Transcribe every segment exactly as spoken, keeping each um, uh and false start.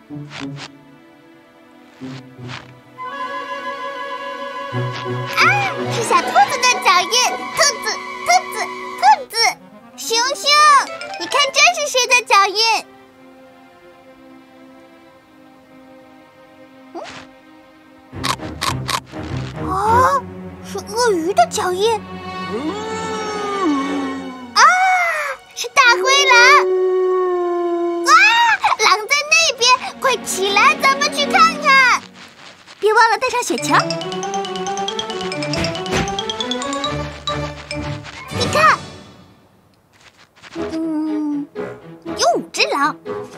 啊，是小兔子的脚印！兔子，兔子，兔子！熊熊，你看这是谁的脚印？嗯？哦，是鳄鱼的脚印！啊，是大灰狼！哇，狼在那边，快起来，咱们去看看！别忘了带上雪球。你看，嗯，有五只狼。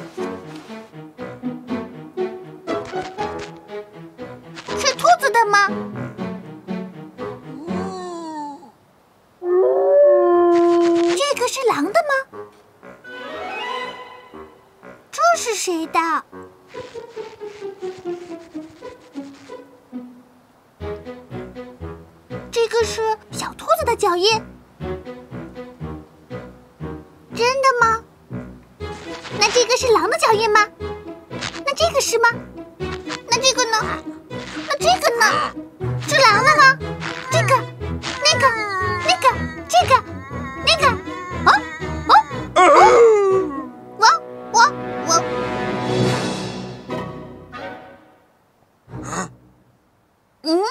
是兔子的吗？这个是狼的吗？这是谁的？这个是小兔子的脚印。真的吗？那这个是狼的脚印吗？那这个是吗？那这个呢？那这个呢？是狼的吗？这个、那个、那个、这个、那个，哦哦哦！我我我，嗯？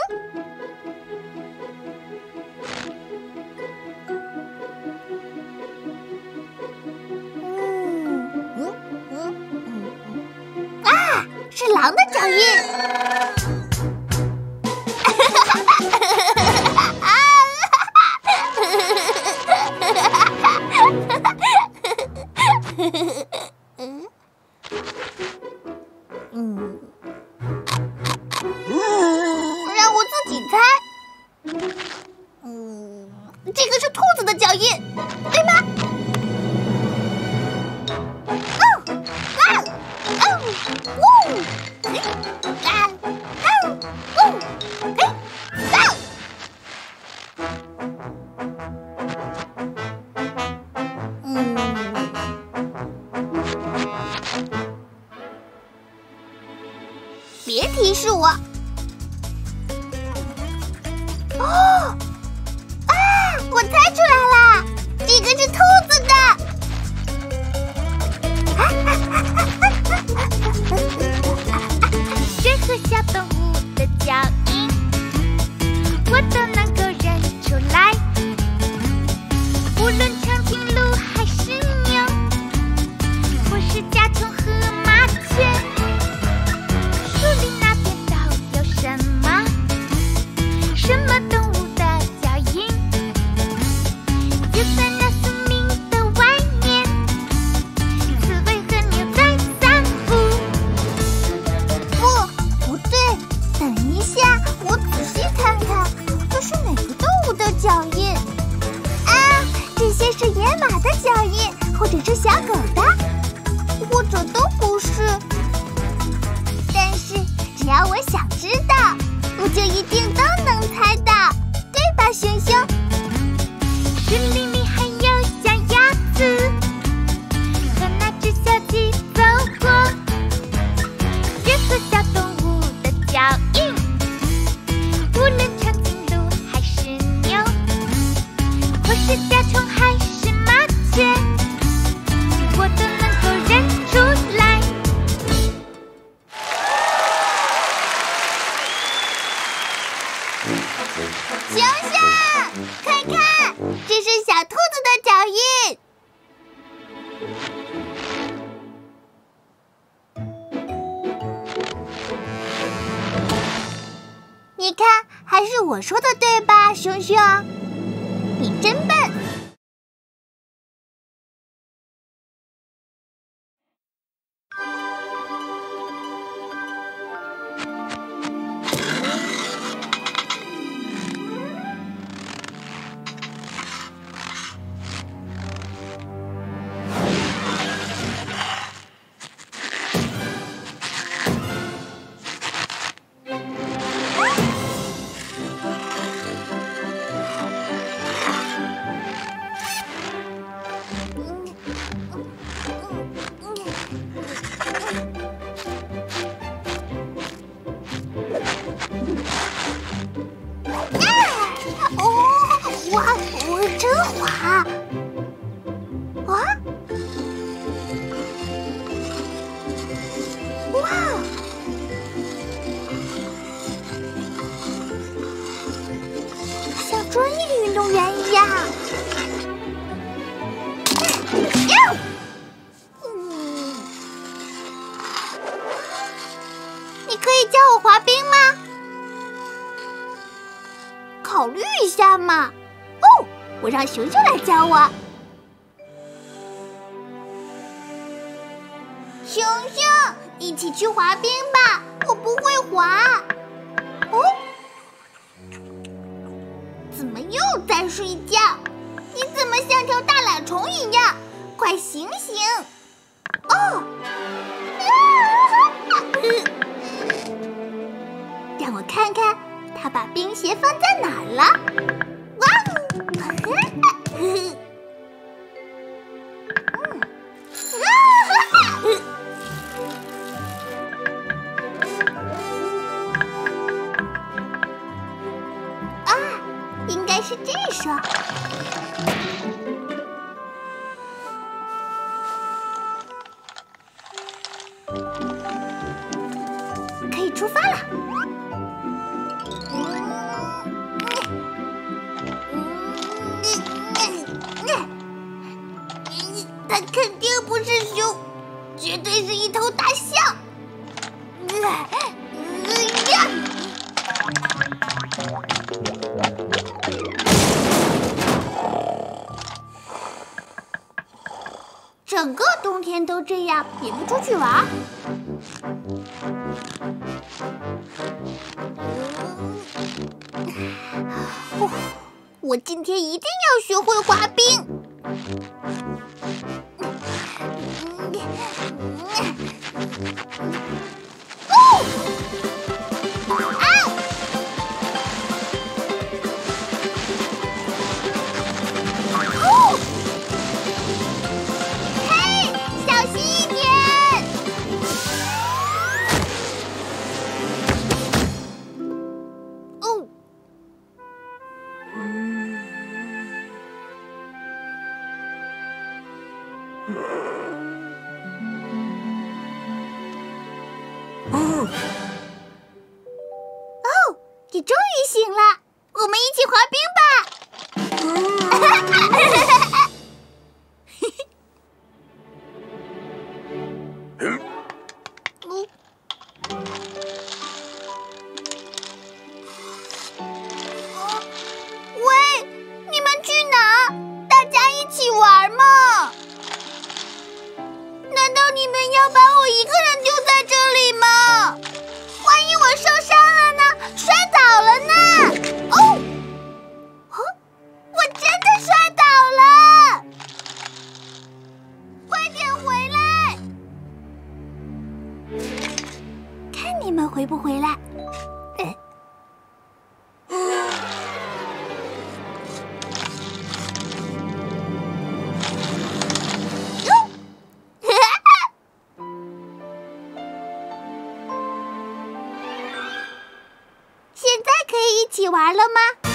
是狼的脚印。嗯，让我自己猜。嗯，这个是兔子的脚印，对吗？别提示我！哦，啊，我猜出来了，这个是兔子的。 任何小动物的脚印，我都能够认出来，无论长颈鹿还是牛，或是甲虫和麻雀。树林那边都有什么？什么动物的脚印？就在那宿命的外面，刺猬和牛在散步。 不，不对，等一下，我仔细看看，这是哪个动物的脚印？啊，这些是野马的脚印，或者是小狗的，或者都不是。但是只要我想知道，我就一定都能猜到，对吧，熊熊？ 树林里还有小鸭子和那只小鸡走过，任何小动物的脚印，无论长颈鹿还是牛，或是甲虫还是麻雀，我都能够认出来。 熊熊，快看，这是小兔子的脚印。你看，还是我说的对吧，熊熊？你真笨。 你可以教我滑冰吗？考虑一下嘛。哦，我让熊熊来教我。熊熊，一起去滑冰吧，我不会滑。哦，怎么又在睡觉？你怎么像条大懒虫一样？快醒醒！哦，让我看看他把冰鞋放在哪儿了。哇哦！啊，应该是这双。可以出发了。它肯定不是熊，绝对是一头大象。整个冬天都这样，也不出去玩。哦，我今天一定要学会滑冰。哦！啊！哦！嘿，小心一点！哦。哦，你终于醒了，我们一起滑冰吧！喂，你们去哪？大家一起玩嘛！难道你们要把我一个人丢在这里吗？万一我受伤了呢？摔倒了呢？哦，哦，我真的摔倒了！快点回来！看你们回不回来。嗯现在可以一起玩了吗？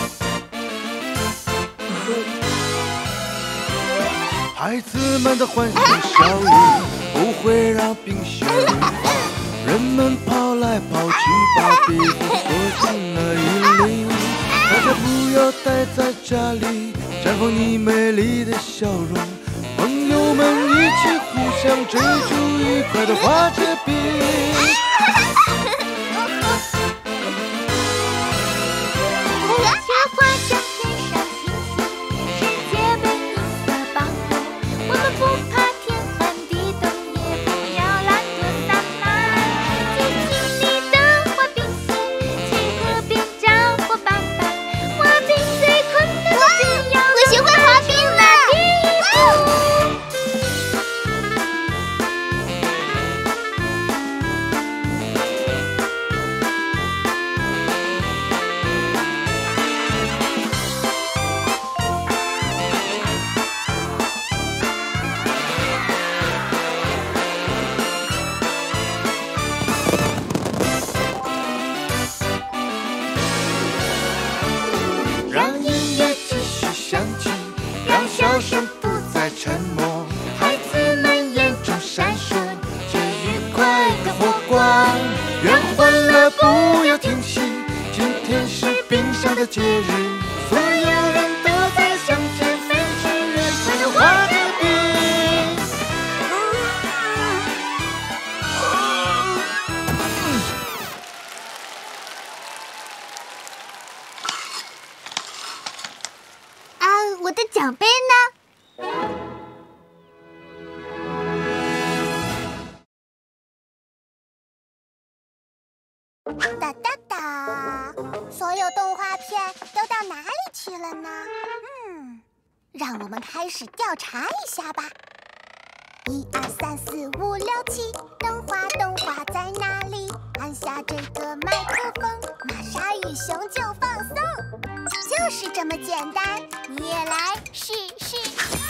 孩子们的欢声笑语不会让冰雪融化，人们跑来跑去，把彼此锁进了衣里。大家不要待在家里，绽放你美丽的笑容。朋友们一起互相追逐，愉快的滑着冰。笑声不再沉默，孩子们眼中闪烁着愉快的火光。愿欢乐不要停息，今天是冰上的节日，所有人都在向前飞驰，愉快的滑着冰。 哒哒哒，所有动画片都到哪里去了呢？嗯，让我们开始调查一下吧。一二三四五六七，动画动画在哪里？按下这个麦克风，玛莎与熊就放松。就是这么简单，你也来试试看。